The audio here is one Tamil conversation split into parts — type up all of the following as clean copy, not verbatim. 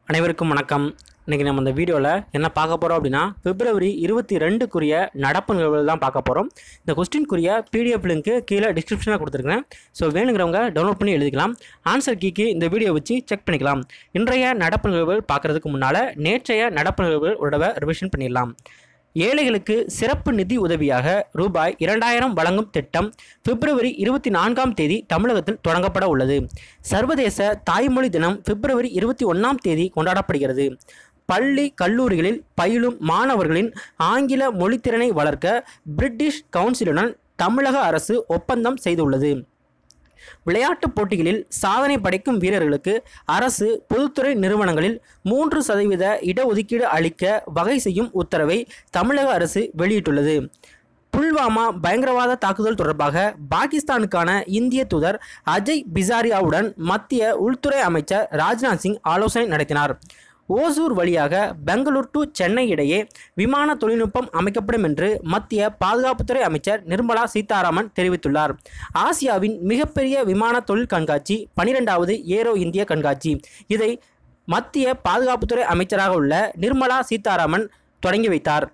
அனைவருக்கும் வணக்கம். இன்றைக்கி நம்ம இந்த வீடியோவில் என்ன பார்க்க போகிறோம் அப்படின்னா February 22க்குரிய நடப்பு நிகழ்வுகள் தான் பார்க்க போகிறோம். இந்த கொஸ்டின்குரிய பிடிஎஃப் லிங்க்கு கீழே டிஸ்கிரிப்ஷனில் கொடுத்துருக்கேன். ஸோ வேணுங்கிறவங்க டவுன்லோட் பண்ணி எழுதிக்கலாம். ஆன்சர் கீக்கு இந்த வீடியோ வச்சு செக் பண்ணிக்கலாம். இன்றைய நடப்பு நிகழ்வுகள் பார்க்குறதுக்கு முன்னால் நேற்றைய நடப்பு நிகழ்வுகள் ஒரு தடவை ரிவிஷன் பண்ணிடலாம். ஏழைகளுக்கு சிறப்பு நிதி உதவியாக ரூபாய் 2000 வழங்கும் திட்டம் February 24ஆம் தேதி தமிழகத்தில் தொடங்கப்பட உள்ளது. சர்வதேச தாய்மொழி தினம் February 21ஆம் தேதி கொண்டாடப்படுகிறது. பள்ளி கல்லூரிகளில் பயிலும் மாணவர்களின் ஆங்கில மொழித்திறனை வளர்க்க பிரிட்டிஷ் கவுன்சிலுடன் தமிழக அரசு ஒப்பந்தம் செய்துள்ளது. விளையாட்டுப் போட்டிகளில் சாதனை படைக்கும் வீரர்களுக்கு அரசு பொதுத்துறை நிறுவனங்களில் 3% இடஒதுக்கீடு அளிக்க வகை செய்யும் உத்தரவை தமிழக அரசு வெளியிட்டுள்ளது. புல்வாமா பயங்கரவாத தாக்குதல் தொடர்பாக பாகிஸ்தானுக்கான இந்திய தூதர் அஜய் பிசாரியாவுடன் மத்திய உள்துறை அமைச்சர் ராஜ்நாத் சிங் ஆலோசனை நடத்தினார். ஓசூர் வழியாக பெங்களூர் டு சென்னை இடையே விமான தொழில்நுட்பம் அமைக்கப்படும் என்று மத்திய பாதுகாப்புத்துறை அமைச்சர் நிர்மலா சீதாராமன் தெரிவித்துள்ளார். ஆசியாவின் மிகப்பெரிய விமான தொழில் கண்காட்சி 12வது ஏரோ இந்திய கண்காட்சி. இதை மத்திய பாதுகாப்புத்துறை அமைச்சராக உள்ள நிர்மலா சீதாராமன் தொடங்கி வைத்தார்.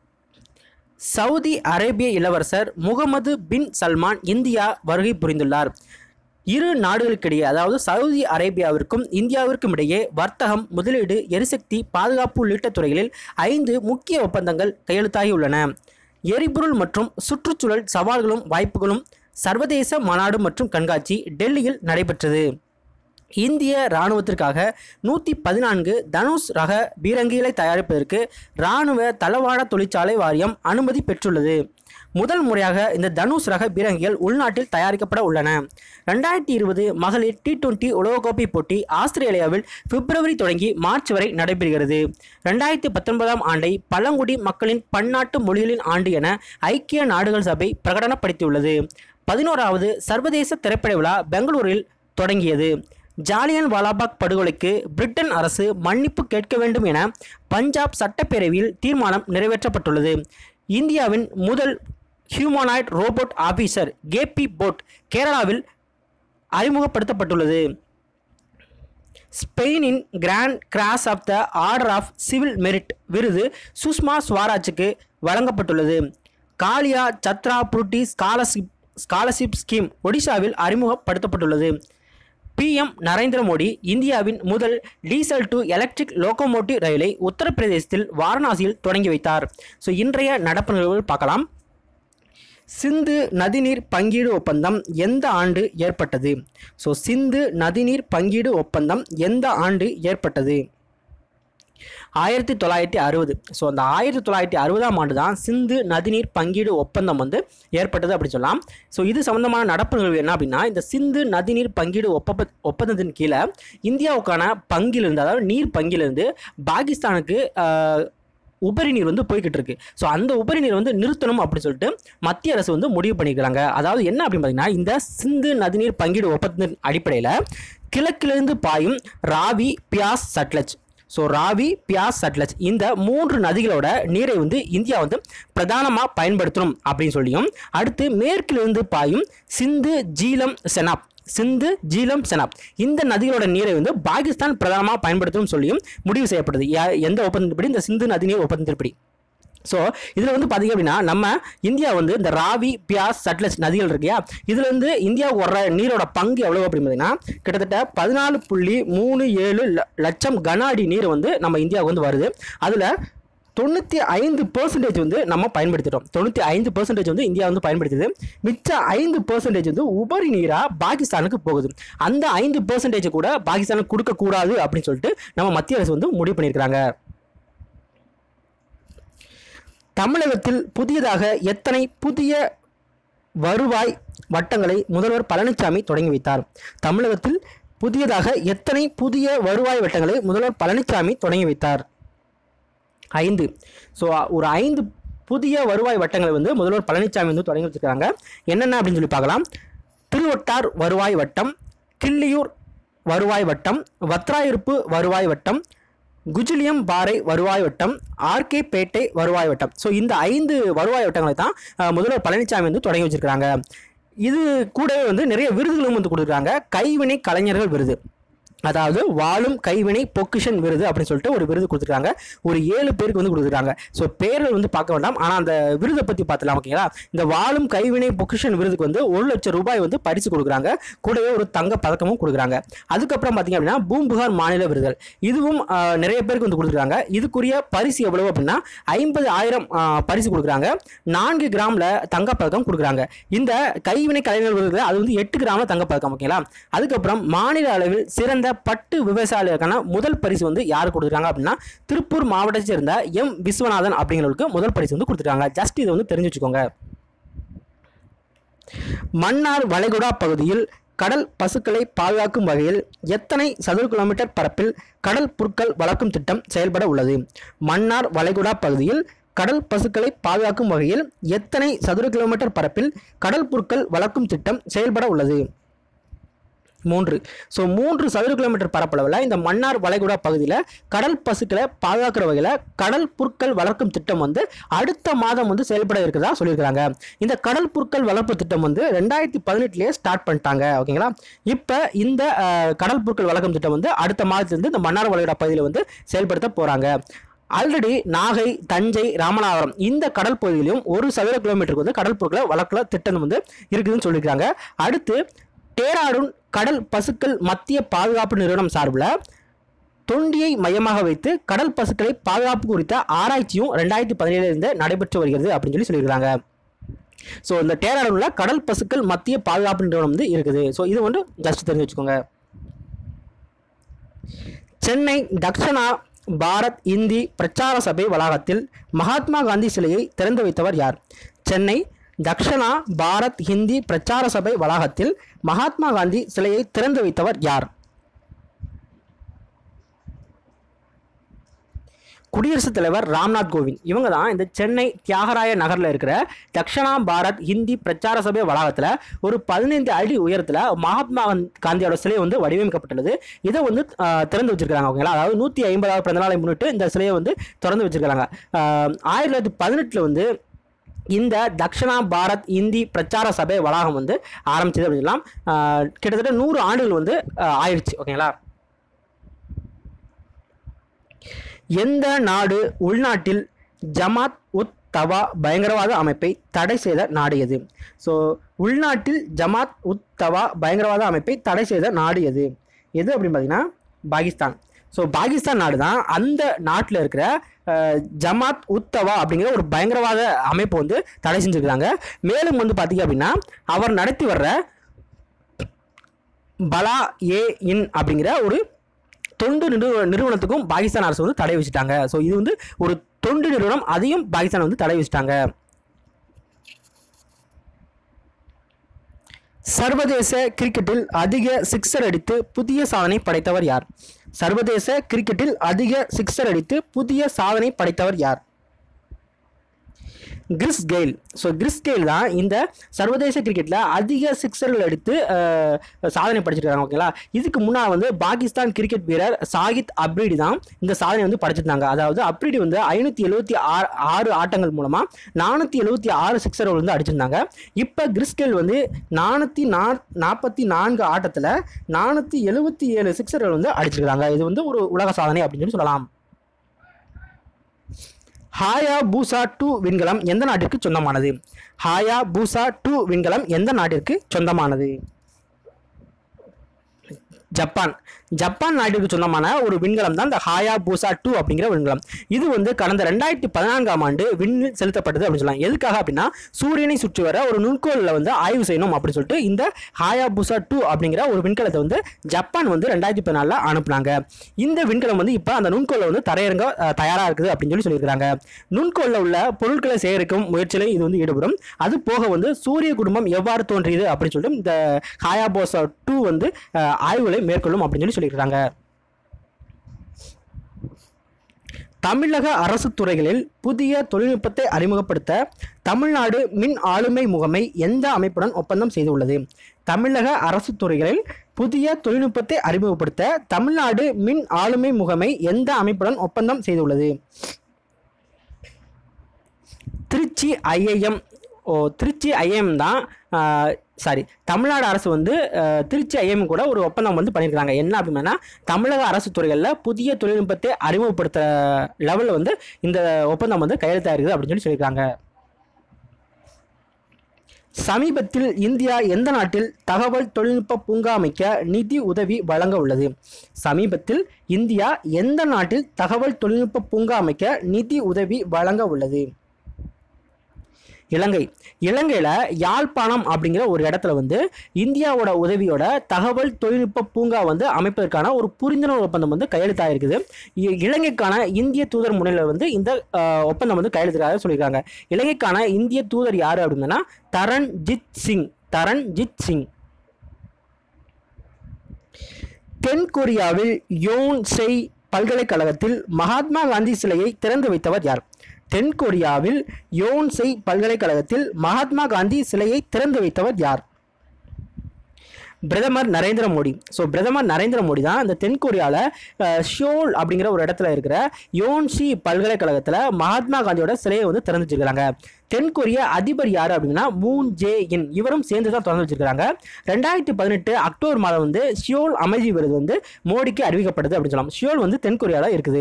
சவுதி அரேபிய இளவரசர் முகமது பின் சல்மான் இந்தியா வருகை புரிந்துள்ளார். இரு நாடுகளுக்கிடையே, அதாவது சவுதி அரேபியாவிற்கும் இந்தியாவிற்கும் இடையே வர்த்தகம், முதலீடு, எரிசக்தி, பாதுகாப்பு உள்ளிட்ட துறைகளில் 5 முக்கிய ஒப்பந்தங்கள் கையெழுத்தாகியுள்ளன. எரிபொருள் மற்றும் சுற்றுச்சூழல் சவால்களும் வாய்ப்புகளும் சர்வதேச மாநாடு மற்றும் கண்காட்சி டெல்லியில் நடைபெற்றது. இந்திய இராணுவத்திற்காக 114 தனுஷ் ரக பீரங்கிகளை தயாரிப்பதற்கு இராணுவ தளவாட தொழிற்சாலை வாரியம் அனுமதி பெற்றுள்ளது. முதல் முறையாக இந்த தனுஷ் ரக பீரங்கிகள் உள்நாட்டில் தயாரிக்கப்பட உள்ளன. 2020 மகளிர் T20 உலகக்கோப்பை போட்டி ஆஸ்திரேலியாவில் February தொடங்கி மார்ச் வரை நடைபெறுகிறது. 2019ஆம் ஆண்டை பழங்குடி மக்களின் பன்னாட்டு மொழிகளின் ஆண்டு என ஐக்கிய நாடுகள் சபை பிரகடனப்படுத்தியுள்ளது. 11வது சர்வதேச திரைப்பட விழா பெங்களூரில் தொடங்கியது. ஜாலியன் வாலாபாக் படுகொலைக்கு பிரிட்டன் அரசு மன்னிப்பு கேட்க வேண்டும் என பஞ்சாப் சட்டப்பேரவையில் தீர்மானம் நிறைவேற்றப்பட்டுள்ளது. இந்தியாவின் முதல் humanoid robot officer KP bot கேரளாவில் அறிமுகப்படுத்தப்பட்டுள்ளது. ஸ்பெயினின் Grand Cross of the Order of Civil Merit விருது சுஷ்மா ஸ்வராஜுக்கு வழங்கப்பட்டுள்ளது. காலியா சத்ரா புருட்டி ஸ்காலர்ஷிப் ஸ்கீம் ஒடிசாவில் அறிமுகப்படுத்தப்பட்டுள்ளது. PM நரேந்திர மோடி இந்தியாவின் முதல் டீசல் டு எலக்ட்ரிக் லோகோமோட்டிவ் ரயிலை உத்தரப்பிரதேசத்தில் வாரணாசியில் தொடங்கி வைத்தார். ஸோ இன்றைய நடப்பு நிகழ்வுகள் பார்க்கலாம். சிந்து நதிநீர் பங்கீடு ஒப்பந்தம் எந்த ஆண்டு ஏற்பட்டது? ஸோ சிந்து நதிநீர் பங்கீடு ஒப்பந்தம் எந்த ஆண்டு ஏற்பட்டது? 1960. ஸோ அந்த 1960ஆம் ஆண்டு தான் சிந்து நதிநீர் பங்கீடு ஒப்பந்தம் ஏற்பட்டது அப்படி சொல்லலாம். ஸோ இது சம்பந்தமான நடப்பு நிகழ்வு என்ன அப்படின்னா, இந்த சிந்து நதிநீர் பங்கீடு ஒப்பந்தத்தின் கீழே இந்தியாவுக்கான பங்கிலிருந்து, அதாவது நீர் பங்கிலிருந்து பாகிஸ்தானுக்கு உபரி நீர் போய்கிட்டு இருக்கு. ஸோ அந்த உபரி நீர் நிறுத்தணும் அப்படின்னு சொல்லிட்டு மத்திய அரசு முடிவு பண்ணிக்கிறாங்க. அதாவது என்ன அப்படின்னு பார்த்தீங்கன்னா, இந்த சிந்து நதிநீர் பங்கீடு ஒப்பந்தத்தின் அடிப்படையில் கிழக்கிலிருந்து பாயும் ராவி, பியாஸ், சட்லஜ், ஸோ ராவி, பியாஸ், சட்லஜ் இந்த 3 நதிகளோட நீரை இந்தியா பிரதானமாக பயன்படுத்தணும் அப்படின்னு சொல்லியும், அடுத்து மேற்கிலிருந்து பாயும் சிந்து, ஜீலம், செனாப் இந்த நதிகளோட நீரை பாகிஸ்தான் பிரதானமாக பயன்படுத்தணும் சொல்லியும் முடிவு செய்யப்படுது. எந்த ஒப்பந்தப்படி? இந்த சிந்து நதிநீர் ஒப்பந்தத்தின்படி. ஸோ இதில் பார்த்தீங்க அப்படின்னா, நம்ம இந்தியா இந்த ராவி, பியாஸ், சட்லஜ் நதிகள் இருக்கையா, இதில் இந்தியாவுக்கு வர்ற நீரோட பங்கு எவ்வளோ அப்படின்னு பார்த்தீங்கன்னா, கிட்டத்தட்ட 14.37 லட்சம் கன அடி நீர் நம்ம இந்தியாவுக்கு வருது. அதில் 95% நம்ம பயன்படுத்திட்டோம். 95% இந்தியா பயன்படுத்துது. மிச்ச 5% உபரி நீராக பாகிஸ்தானுக்கு போகுது. அந்த 5% கூட பாகிஸ்தானுக்கு கொடுக்கக்கூடாது அப்படின்னு சொல்லிட்டு நம்ம மத்திய அரசு முடிவு பண்ணியிருக்கிறாங்க. தமிழகத்தில் புதியதாக எத்தனை புதிய வருவாய் வட்டங்களை முதல்வர் பழனிசாமி தொடங்கி வைத்தார்? தமிழகத்தில் புதியதாக எத்தனை புதிய வருவாய் வட்டங்களை முதல்வர் பழனிசாமி தொடங்கி வைத்தார்? 5. ஸோ ஒரு 5 புதிய வருவாய் வட்டங்களை முதல்வர் பழனிசாமி தொடங்கி வச்சிருக்காங்க. என்னென்ன அப்படின்னு சொல்லி பார்க்கலாம். திருவட்டார் வருவாய் வட்டம், கிள்ளியூர் வருவாய் வட்டம், வத்ராயிருப்பு வருவாய் வட்டம், குஜிலியம் பாறை வருவாய் வட்டம், ஆர்கே பேட்டை வருவாய் வட்டம். ஸோ இந்த 5 வருவாய் வட்டங்களை தான் முதல்வர் பழனிசாமி தொடங்கி வச்சிருக்காங்க. இது கூடவே நிறைய விருதுகளும் கொடுக்குறாங்க. கைவினை கலைஞர்கள் விருது, அதாவது வாழும் கைவினை பொக்கிஷன் விருது அப்படின்னு சொல்லிட்டு ஒரு விருது கொடுத்துருக்காங்க. ஒரு 7 பேருக்கு வந்து கொடுத்துருக்காங்க. ஸோ பேர்கள் வந்து பார்க்க வேண்டாம், ஆனால் அந்த விருதை பற்றி பார்த்துலாம். ஓகேங்களா? இந்த வாழும் கைவினை பொக்கிஷன் விருதுக்கு வந்து 1 லட்சம் ரூபாய் வந்து பரிசு கொடுக்குறாங்க. கூடவே ஒரு தங்க பதக்கமும் கொடுக்குறாங்க. அதுக்கப்புறம் பார்த்தீங்க அப்படின்னா பூம்புகார் மாநில விருதுகள், இதுவும் நிறைய பேருக்கு வந்து கொடுத்துருக்காங்க. இதுக்குரிய பரிசு எவ்வளவு அப்படின்னா 50,000 பரிசு கொடுக்குறாங்க. 4 கிராமில் தங்கப்பதக்கம் கொடுக்குறாங்க. இந்த கைவினை கலைஞர் விருது அது வந்து 8 கிராமில் தங்கப்பதக்கம். ஓகேங்களா? அதுக்கப்புறம் மாநில அளவில் சிறந்த பட்டு விவசாயிகளுக்கான முதல் பரிசு வந்து யார் கொடுத்துருக்காங்க அப்படின்னா திருப்பூர் மாவட்டத்தை சேர்ந்த எம் விஸ்வநாதன் அப்படிங்கிறவருக்கு முதல் பரிசு வந்து கொடுத்துருக்காங்க. ஜஸ்ட் இதை வந்து தெரிஞ்சு வச்சுக்கோங்க. மன்னார் வளைகுடா பகுதியில் கடல் பசுக்களை பாதுகாக்கும் வகையில் எத்தனை சதுர கிலோமீட்டர் பரப்பில் கடல் புற்கள் வளர்க்கும் திட்டம் செயல்பட உள்ளது? மன்னார் வளைகுடா பகுதியில் கடல் பசுக்களை பாதுகாக்கும் வகையில் எத்தனை சதுர கிலோமீட்டர் பரப்பில் கடல் புற்கள் வளர்க்கும் திட்டம் செயல்பட உள்ளது? 3. ஸோ 3 சதுர கிலோமீட்டர் பரப்பளவில் இந்த மன்னார் வளைகுடா பகுதியில் கடல் பசுக்களை பாதுகாக்கிற வகையில் கடல் புற்கள் வளர்க்கும் திட்டம் வந்து அடுத்த மாதம் வந்து செயல்பட இருக்கிறதா சொல்லியிருக்கிறாங்க. இந்த கடல் புற்கள் வளர்ப்பு திட்டம் வந்து 2018 ஸ்டார்ட் பண்ணிட்டாங்க. ஓகேங்களா? இப்போ இந்த கடல் புற்கள் வளர்க்கும் திட்டம் வந்து அடுத்த மாதத்திலிருந்து இந்த மன்னார் வளைகுடா பகுதியில் வந்து செயல்படுத்த போகிறாங்க. ஆல்ரெடி நாகை, தஞ்சை, ராமநாதபுரம் இந்த கடல் பகுதியிலும் 1 சதுர கிலோமீட்டருக்கு வந்து கடல் புற்களை வளர்க்கல திட்டம் வந்து இருக்குதுன்னு சொல்லியிருக்காங்க. அடுத்து டேராடூன் கடல் பசுக்கள் மத்திய பாதுகாப்பு நிறுவனம் சார்பில் தொண்டியை மையமாக வைத்து கடல் பசுக்களை பாதுகாப்பு குறித்த ஆராய்ச்சியும் 2017 நடைபெற்று வருகிறது அப்படின்னு சொல்லியிருக்காங்க. ஸோ இந்த டேராடூனில் கடல் பசுக்கள் மத்திய பாதுகாப்பு நிறுவனம் வந்து இருக்குது. ஸோ இது வந்து ஜஸ்ட் தெரிஞ்சு வச்சுக்கோங்க. சென்னை தக்ஷணா பாரத் இந்தி பிரச்சார சபை வளாகத்தில் மகாத்மா காந்தி சிலையை திறந்து வைத்தவர் யார்? சென்னை தக்ஷணா பாரத் ஹிந்தி பிரச்சார சபை வளாகத்தில் மகாத்மா காந்தி சிலையை திறந்து வைத்தவர் யார்? குடியரசுத் தலைவர் ராம்நாத் கோவிந்த். இவங்க தான் இந்த சென்னை தியாகராய நகரில் இருக்கிற தக்ஷணா பாரத் ஹிந்தி பிரச்சார சபை வளாகத்தில் ஒரு 15 அடி உயரத்தில் மகாத்மா காந்தியோட சிலை வந்து வடிவமைக்கப்பட்டுள்ளது. இதை வந்து திறந்து வச்சிருக்காங்க. ஓகேங்களா? அதாவது 150வது பிறந்த நாளை முன்னிட்டு இந்த சிலையை வந்து திறந்து வச்சிருக்காங்க. 1918 வந்து இந்த தக்ஷணா பாரத் இந்தி பிரச்சார சபை வளாகம் வந்து ஆரம்பிச்சது அப்படின்னு சொல்லலாம். கிட்டத்தட்ட 100 ஆண்டுகள் வந்து ஆயிடுச்சு. ஓகேங்களா? எந்த நாடு உள்நாட்டில் ஜமாத் உத் தவா பயங்கரவாத அமைப்பை தடை செய்த நாடு எது? ஸோ உள்நாட்டில் ஜமாத் உத் தவா பயங்கரவாத அமைப்பை தடை செய்த நாடு எது அப்படின்னு பார்த்தீங்கன்னா பாகிஸ்தான். ஸோ பாகிஸ்தான் நாடு தான் அந்த நாட்டில் இருக்கிற ஜமாத் உத் தவா அப்படிங்கிற ஒரு பயங்கரவாத அமைப்பு வந்து தடை செஞ்சுருக்காங்க. மேலும் வந்து பார்த்தீங்க அப்படின்னா அவர் நடத்தி வர்ற பலா ஏ இன் அப்படிங்கிற ஒரு தொண்டு நிறுவனத்துக்கும் பாகிஸ்தான் அரசு வந்து தடை வச்சுட்டாங்க. ஸோ இது வந்து ஒரு தொண்டு நிறுவனம், அதையும் பாகிஸ்தான் வந்து தடை வச்சுட்டாங்க. சர்வதேச கிரிக்கெட்டில் அதிக சிக்ஸர் அடித்து புதிய சாதனை படைத்தவர் யார்? சர்வதேச கிரிக்கெட்டில் அதிக சிக்ஸர் அடித்து புதிய சாதனை படைத்தவர் யார்? Chris Gayle. So Chris Gayle தான் இந்த சர்வதேச கிரிக்கெட்டில் அதிக சிக்ஸர்கள் அடித்து சாதனை படைச்சிருக்காங்க. ஓகேங்களா? இதுக்கு முன்னால் வந்து பாகிஸ்தான் கிரிக்கெட் வீரர் சாகித் அப்ரிடி தான் இந்த சாதனை வந்து படைச்சிருந்தாங்க. அதாவது அப்ரிடி வந்து 576 ஆட்டங்கள் மூலமாக 476 சிக்ஸர்கள் வந்து அடிச்சிருந்தாங்க. இப்போ கிறிஸ் கெயில் வந்து 444 ஆட்டத்தில் 477 சிக்ஸர்கள் வந்து அடிச்சிருக்காங்க. இது வந்து ஒரு உலக சாதனை அப்படின்னு சொல்லலாம். ஹாயாபூசா 2 விண்கலம் எந்த நாட்டிற்கு சொந்தமானது? ஹாயாபூசா 2 விண்கலம் எந்த நாட்டிற்கு சொந்தமானது? ஜப்பான். ஜப்பான் நாட்டிற்கு சொந்தமான ஒரு விண்கலம் தான் இந்த ஹாயாபூசா 2 அப்படிங்கிற விண்கலம். இது வந்து கடந்த 2014ஆம் ஆண்டு விண்ணில் செலுத்தப்பட்டது அப்படின்னு சொல்லலாம். எதுக்காக அப்படின்னா சூரியனை சுற்றி வர ஒரு நுண்கோளில் வந்து ஆய்வு செய்யணும் அப்படின்னு சொல்லிட்டு இந்த ஹாயாபூசா 2 அப்படிங்கிற ஒரு விண்கலத்தை வந்து ஜப்பான் வந்து 2014 அனுப்புனாங்க. இந்த விண்கலம் வந்து இப்போ அந்த நுண்கோளில் வந்து தரையிறங்க தயாராக இருக்குது அப்படின்னு சொல்லியிருக்காங்க. நுண்கோளில் உள்ள பொருட்களை சேகரிக்கும் முயற்சியில இது வந்து ஈடுபடும். அது போக வந்து சூரிய குடும்பம் எவ்வாறு தோன்றியது அப்படின்னு சொல்லிட்டு இந்த ஹாயாபூசா 2 வந்து ஆய்வுகளை மேற்கொள்ளும் அப்படின்னு சொல்லியிருக்காங்க. தமிழக அரசு துறைகளில் புதிய தொழில்நுட்பத்தை அறிமுகப்படுத்த தமிழ்நாடு மின் ஆளுமை முகமை எந்த அமைப்புடன் ஒப்பந்தம் செய்துள்ளது? தமிழக அரசு துறைகளில் புதிய தொழில்நுட்பத்தை அறிமுகப்படுத்த தமிழ்நாடு மின் ஆளுமை முகமை எந்த அமைப்புடன் ஒப்பந்தம் செய்துள்ளது? திருச்சி ஐஐஎம். திருச்சி ஐஐஎம் தான் தமிழ்நாடு அரசு வந்து திருச்சி ஐஎம் கூட ஒரு ஒப்பந்தம் வந்து பண்ணியிருக்காங்க. என்ன அப்படின்னா தமிழக அரசு துறைகளில் புதிய தொழில்நுட்பத்தை அறிமுகப்படுத்த லெவலில் வந்து இந்த ஒப்பந்தம் வந்து கையெழுத்தாயிருக்குது அப்படின்னு சொல்லியிருக்காங்க. சமீபத்தில் இந்தியா எந்த நாட்டில் தகவல் தொழில்நுட்ப பூங்கா அமைக்க நிதி உதவி வழங்க உள்ளது? சமீபத்தில் இந்தியா எந்த நாட்டில் தகவல் தொழில்நுட்ப பூங்கா அமைக்க நிதி உதவி வழங்க உள்ளது? இலங்கையில் யாழ்ப்பாணம் அப்படிங்கிற ஒரு இடத்துல வந்து இந்தியாவோட உதவியோட தகவல் தொழில்நுட்ப பூங்கா வந்து அமைப்பதற்கான ஒரு புரிந்துணர்வு ஒப்பந்தம் வந்து கையெழுத்தாயிருக்குது. இலங்கைக்கான இந்திய தூதர் முன்னிலையில் வந்து இந்த ஒப்பந்தம் வந்து கையெழுத்தாக சொல்லியிருக்காங்க. இலங்கைக்கான இந்திய தூதர் யார் அப்படின்னா தரண்ஜித் சிங். தென்கொரியாவில் யோன்செய் பல்கலைக்கழகத்தில் மகாத்மா காந்தி சிலையை திறந்து வைத்தவர் யார்? தென்கொரியாவில் யோன்செய் பல்கலைக்கழகத்தில் மகாத்மா காந்தி சிலையை திறந்து வைத்தவர் யார்? பிரதமர் நரேந்திர மோடி. பிரதமர் நரேந்திர மோடி தான் இந்த தென்கொரியாவில் ஷியோல் அப்படிங்கிற ஒரு இடத்துல இருக்கிற யோன்சி பல்கலைக்கழகத்தில் மகாத்மா காந்தியோட சிலையை வந்து திறந்து வச்சிருக்காங்க. தென்கொரிய அதிபர் யார் அப்படின்னா மூன் ஜே இன், இவரும் சேர்ந்து தான் திறந்து வச்சிருக்காங்க. 2018 அக்டோபர் மாதம் வந்து ஷியோல் அமைதி விருது வந்து மோடிக்கு அறிவிக்கப்படுது அப்படின்னு சொல்லலாம். ஷியோல் வந்து தென்கொரியாவில் இருக்குது.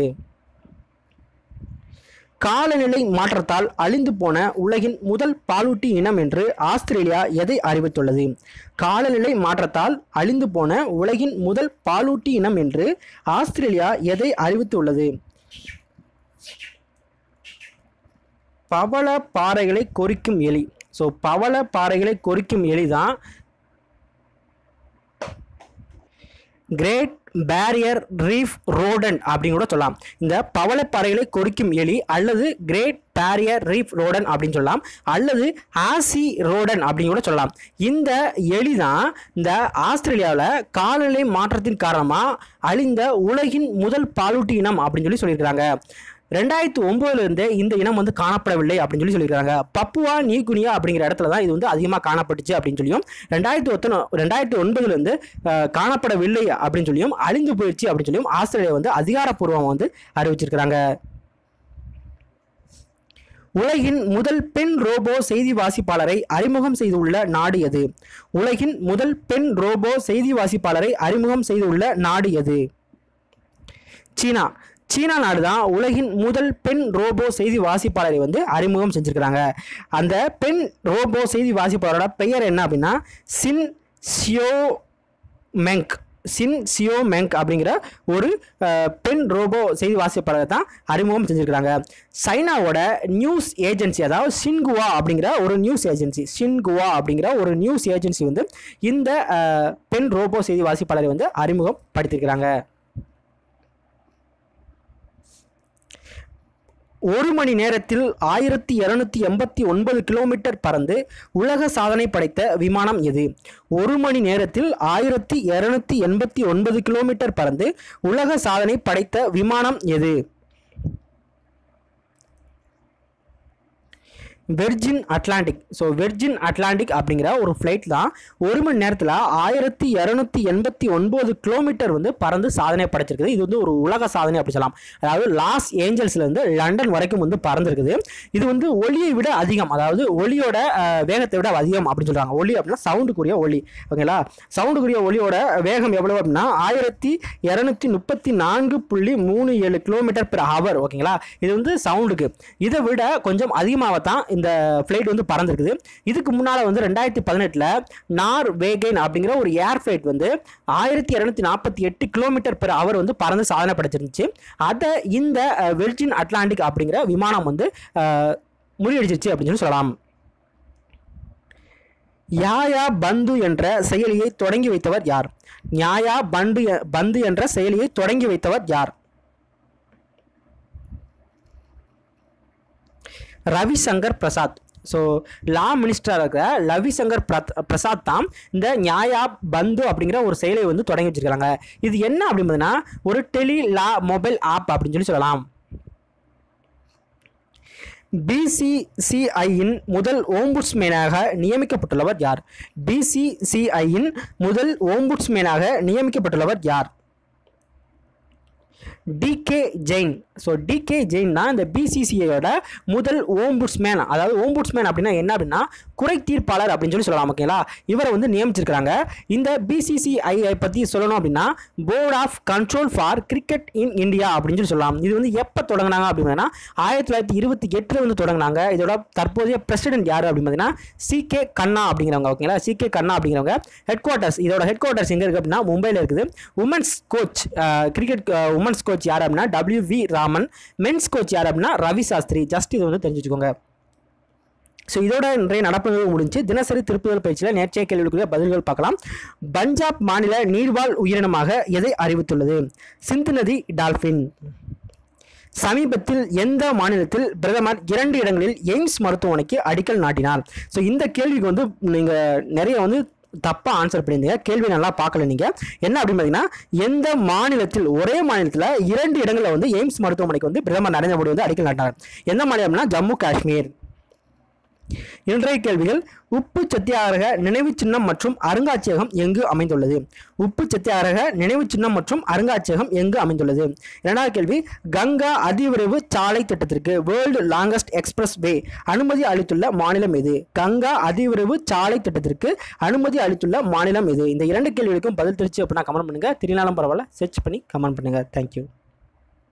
காலநிலை மாற்றத்தால் அழிந்து போன உலகின் முதல் பாலூட்டி இனம் என்று ஆஸ்திரேலியா எதை அறிவித்துள்ளது? காலநிலை மாற்றத்தால் அழிந்து போன உலகின் முதல் பாலூட்டி இனம் என்று ஆஸ்திரேலியா எதை அறிவித்துள்ளது? பவள பாறைகளை கொறிக்கும் எலி. பவள பாறைகளை கொறிக்கும் எலி தான் கிரேட் பேரியர் ரீஃப் ரோடன் அப்படின்னு கூட சொல்லலாம். இந்த பவளப்பாறைகளை கொறிக்கும் எலி அல்லது கிரேட் பேரியர் ரீஃப் ரோடன் அப்படின்னு சொல்லலாம், அல்லது ஆசி ரோடன் அப்படின்னு கூட சொல்லலாம். இந்த எலி தான் இந்த ஆஸ்திரேலியாவில் காலநிலை மாற்றத்தின் காரணமாக அழிந்த உலகின் முதல் பாலூட்டி இனம் அப்படின்னு சொல்லியிருக்கிறாங்க. 2009 இந்த இனம் வந்து காணப்படவில்லை அப்படின்னு சொல்லியிருக்காங்க. பப்புவா நியூகினியா அப்படிங்கிற இடத்துல தான் இது வந்து அதிகமாக காணப்பட்டுச்சு அப்படின்னு சொல்லியும் 2009 காணப்படவில்லை அப்படின்னு சொல்லியும் அழிந்து போயிடுச்சு அப்படின்னு சொல்லியும் ஆஸ்திரேலியா வந்து அதிகாரப்பூர்வமாக வந்து அறிவிச்சிருக்கிறாங்க. உலகின் முதல் பெண் ரோபோ செய்தி வாசிப்பாளரை அறிமுகம் செய்துள்ள நாடு எது? உலகின் முதல் பெண் ரோபோ செய்தி வாசிப்பாளரை அறிமுகம் செய்துள்ள நாடு எது? சீனா நாடு தான் உலகின் முதல் பெண் ரோபோ செய்தி வாசிப்பாளரை வந்து அறிமுகம் செஞ்சுருக்கிறாங்க. அந்த பெண் ரோபோ செய்தி வாசிப்பாளரோட பெயர் என்ன அப்படின்னா சின் சியோ மெங் அப்படிங்கிற ஒரு பெண் ரோபோ செய்தி வாசிப்பாளரை தான் அறிமுகம் செஞ்சுருக்கிறாங்க. சைனாவோட நியூஸ் ஏஜென்சி, அதாவது ஷின்குவா அப்படிங்கிற ஒரு நியூஸ் ஏஜென்சி வந்து இந்த பெண் ரோபோ செய்தி வாசிப்பாளரை வந்து அறிமுகப்படுத்தியிருக்கிறாங்க. 1 மணி நேரத்தில் 1289 கிலோமீட்டர் பறந்து உலக சாதனை படைத்த விமானம் எது? 1 மணி நேரத்தில் 1289 கிலோமீட்டர் பறந்து உலக சாதனை படைத்த விமானம் எது? வெர்ஜின் அட்லாண்டிக் அப்படிங்கிற ஒரு ஃப்ளைட் தான் 1 மணி நேரத்தில் 1289 கிலோமீட்டர் வந்து பறந்து சாதனை படைச்சிருக்குது. இது வந்து ஒரு உலக சாதனை அப்படி சொல்லலாம். அதாவது லாஸ் ஏஞ்சல்ஸ்லேருந்து லண்டன் வரைக்கும் வந்து பறந்துருக்குது. இது வந்து ஒளியை விட அதிகம், அதாவது ஒளியோட வேகத்தை விட அதிகம் அப்படின்னு சொல்கிறாங்க. ஒளி அப்படின்னா சவுண்டுக்குரிய ஒளி, ஓகேங்களா? சவுண்டுக்குரிய ஒளியோட வேகம் எவ்வளோ அப்படின்னா 1234.37 கிலோமீட்டர் பெர் ஹவர், ஓகேங்களா? இது வந்து சவுண்டுக்கு. இதை விட கொஞ்சம் அதிகமாகத்தான் இந்த ஃப்ளைட் வந்து பறந்துருக்குது. இதுக்கு முன்னால் வந்து 2018 நார்வேகன் அப்படிங்கிற ஒரு ஏர் ஃப்ளைட் வந்து 1248 கிலோமீட்டர் பெர் ஹவர் வந்து பறந்து சாதனை படைச்சிருந்துச்சு. அதை இந்த வெர்ஜின் அட்லாண்டிக் அப்படிங்கிற விமானம் வந்து முறியடிச்சிருச்சு அப்படின்னு சொல்லலாம். ஞாயா பந்து என்ற செயலியை தொடங்கி வைத்தவர் யார்? ஞாயா பந்து என்ற செயலியை தொடங்கி வைத்தவர் யார்? ரவிசங்கர் பிரசாத். லா மினிஸ்டராக இருக்கிற ரவிசங்கர் பிரசாத் தான் இந்த ஞாயா பந்து அப்படிங்கிற ஒரு செயலை வந்து தொடங்கி வச்சிருக்காங்க. இது என்ன அப்படின்னா ஒரு டெலி லா மொபைல் ஆப் அப்படின்னு சொல்லலாம். பிசிசிஐயின் முதல் ஓம்புட்ஸ்மேனாக நியமிக்கப்பட்டுள்ளவர் யார்? பிசிசிஐயின் முதல் ஓம்புட்ஸ்மேனாக நியமிக்கப்பட்டுள்ளவர் யார்? D K Jain. So D K Jain தான் இந்த பிசிசிஐயோட முதல் ஓம்புட்ஸ்மேன். அதாவது ஓம்புட்ஸ்மேன் அப்படின்னா என்ன அப்படின்னா குறை தீர்ப்பாளர் அப்படின்னு சொல்லலாம். ஓகேங்களா, இவரை வந்து நியமிச்சிருக்காங்க. இந்த பிசிசிஐ பற்றி சொல்லணும் அப்படின்னா board of control for cricket in India அப்படின்னு சொல்லலாம். இது வந்து எப்போ தொடங்கினாங்க அப்படின்னா 1928 வந்து தொடங்கினாங்க. இதோட தற்போதைய பிரசிடென்ட் யார் அப்படின்னு பார்த்தீங்கன்னா சிகே கண்ணா அப்படிங்கிறவங்க. ஓகேங்களா, சிகே கண்ணா அப்படிங்கிறவங்க. ஹெட் குவார்ட்டர்ஸ், இதோட ஹெட் குவார்ட்டர்ஸ் எங்கே இருக்குது அப்படின்னா மும்பையில் இருக்குது. Women's coach, cricket women's coach யார் அப்படின்னா WV ராமன். மென்ஸ் கோச் யார் அப்படின்னா ரவி சாஸ்திரி. ஜஸ்ட் இது வந்து தெரிஞ்சு வச்சுக்கோங்க. ஸோ இதோட இன்றைய நடப்பு முடிஞ்சு. தினசரி திருப்புதல் பயிற்சியில் நேற்றைய கேள்விகளுக்குரிய பதில்கள் பார்க்கலாம். பஞ்சாப் மாநில நீர்வாழ் உயிரினமாக எதை அறிவித்துள்ளது? சிந்து நதி டால்பின். சமீபத்தில் எந்த மாநிலத்தில் பிரதமர் 2 இடங்களில் எய்ம்ஸ் மருத்துவமனைக்கு அடிக்கல் நாட்டினார்? ஸோ இந்த கேள்விக்கு வந்து நீங்கள் நிறைய வந்து தப்பாக ஆன்சர் பண்ணியிருந்தீங்க. கேள்வி நல்லா பார்க்கல நீங்கள். என்ன அப்படின்னு பார்த்தீங்கன்னா எந்த மாநிலத்தில், ஒரே மாநிலத்தில் 2 இடங்களில் வந்து எய்ம்ஸ் மருத்துவமனைக்கு வந்து பிரதமர் நரேந்திர மோடி வந்து அடிக்கல் நாட்டினார். எந்த மாநிலம்னா ஜம்மு காஷ்மீர். இன்றைய கேள்விகள். உப்பு சத்தியாகிரக நினைவு சின்னம் மற்றும் அருங்காட்சியகம் எங்கு அமைந்துள்ளது? உப்பு சத்தியாகிரக நினைவு சின்னம் மற்றும் அருங்காட்சியகம் எங்கு அமைந்துள்ளது? இரண்டாவது கேள்வி. கங்கா அதிவிரைவு சாலை திட்டத்திற்கு வேர்ல்டு லாங்கஸ்ட் எக்ஸ்பிரஸ் வே அனுமதி அளித்துள்ள மாநிலம் எது? கங்கா அதிவிரைவு சாலை திட்டத்திற்கு அனுமதி அளித்துள்ள மாநிலம் எது? இந்த 2 கேள்விகளுக்கும் பதில் தெரிச்சு அப்படின்னா கமெண்ட் பண்ணுங்க. தெரியனாலும் பரவாயில்ல, சர்ச் பண்ணி கமெண்ட் பண்ணுங்க. தேங்க்யூ.